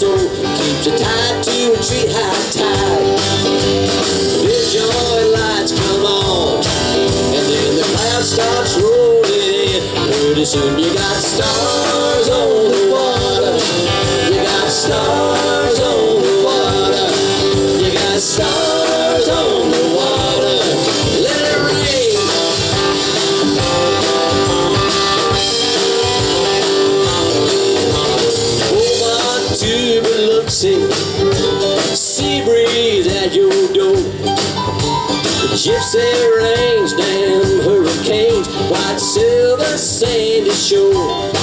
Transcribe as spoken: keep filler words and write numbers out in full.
soul, keeps you tied to a tree high tide. Big joy lights come on, and then the cloud starts rolling in. Pretty soon you got stars on the water. You got stars on the water. You got stars on the water. Let it rain. Oh, my tubular-see, sea breeze at your door. Gypsy rains, damn hurricanes, white silver sandy shore.